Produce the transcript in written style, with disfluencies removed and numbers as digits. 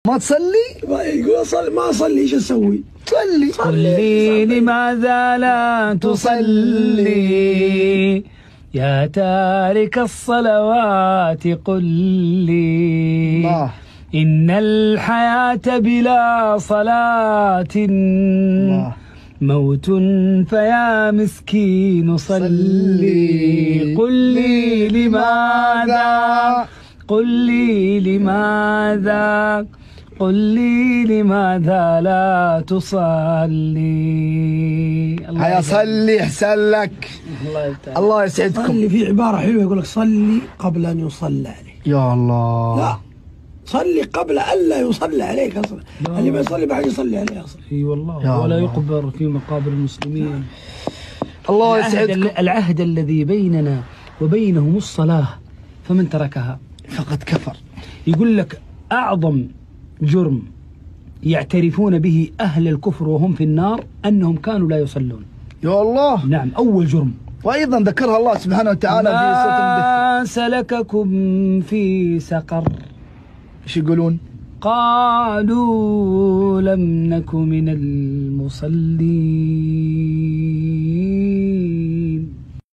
ما تصلي؟ يقول أصلي ما أصلي إيش أسوي؟ صلي. قل لي لماذا لا تصلي يا تارك الصلوات؟ قل لي الله. إن الحياة بلا صلاة الله. موت فيا مسكين صلي. قل لي لماذا، قل لي لماذا، قل لي لماذا لا تصلي؟ هيا صلي احسن لك. الله يسعدكم. صلي في عبارة حلوة يقول لك صلي قبل أن يصلى عليك. يا الله. لا صلي قبل ألا يصلى عليك أصلا. اللي ما يصلي بعد يصلي عليه أصلا. اي والله. ولا يقبر في مقابر المسلمين. الله يسعدكم. العهد الذي بيننا وبينهم الصلاة، فمن تركها فقد كفر. يقول لك أعظم جرم يعترفون به أهل الكفر وهم في النار أنهم كانوا لا يصلون. يا الله. نعم أول جرم. وأيضا ذكرها الله سبحانه وتعالى في سورة المدثر. ما سلككم في سقر؟ ايش يقولون؟ قالوا لم نك من المصلين.